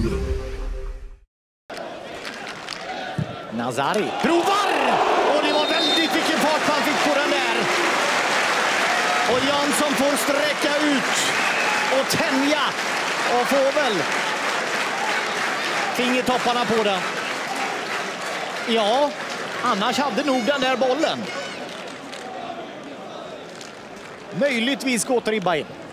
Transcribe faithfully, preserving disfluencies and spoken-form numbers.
Nazari provar! Och det var väldigt vilken fart man fick på den där. Och Jansson får sträcka ut och tänja och får väl fingertopparna på den. Ja, annars hade nog den där bollen möjligtvis gått ribba in.